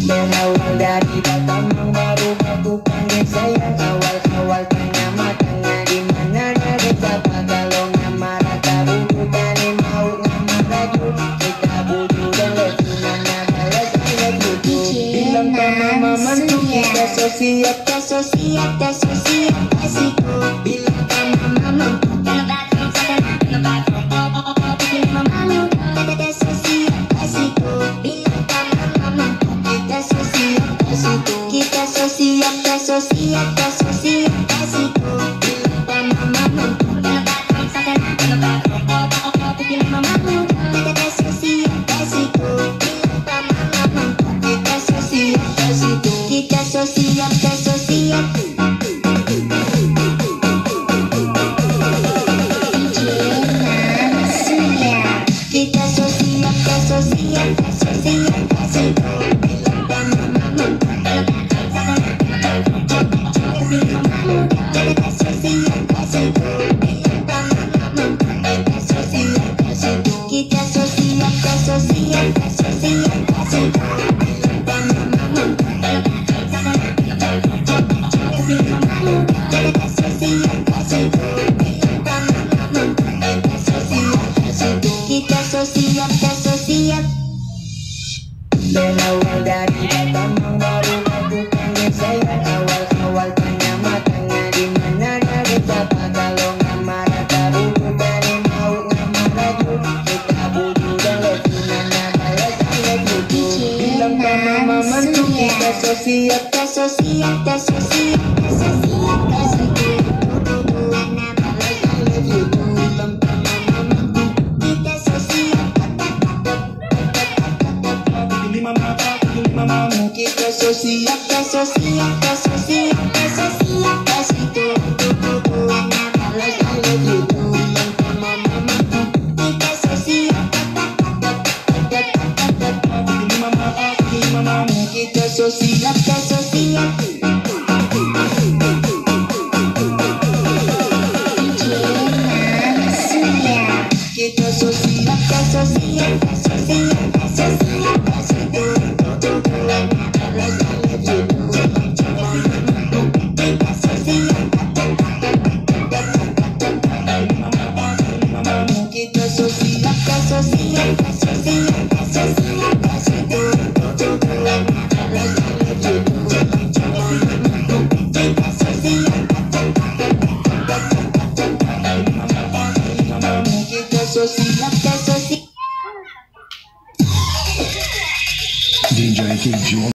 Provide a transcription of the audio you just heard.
Berawal dari pertama baru aku panggil sayang. Awal-awal tengah-tengah dimana dari siapa. Kalau ngamar tak butuh tani mau ngamar lagi. Kita butuh dan lesunan balas saya butuh. Bilang sama mamanku kita sosiap kasihku. Bilang sama mamanku kita sosiap kasihku. Bilang sama mamanku kita sosiap kasihku. Bilang sama mamanku kita sosiap kasihku. Kita sosiap berawal dari pertama baru aku panggil sayang. Awal-awal tengah-tengah dimana dari siapa. Kalau ngamar tak butuh tani mau ngamar lagi. Kita butuh dan lesunan balas saya butuh. Bilang sama mamanku kita sosiap kasihku. Kita sosiap kasihku. Balas I love you. Bilang sama mamanku kita sosiap kita sosiap kita sosiap DJ KG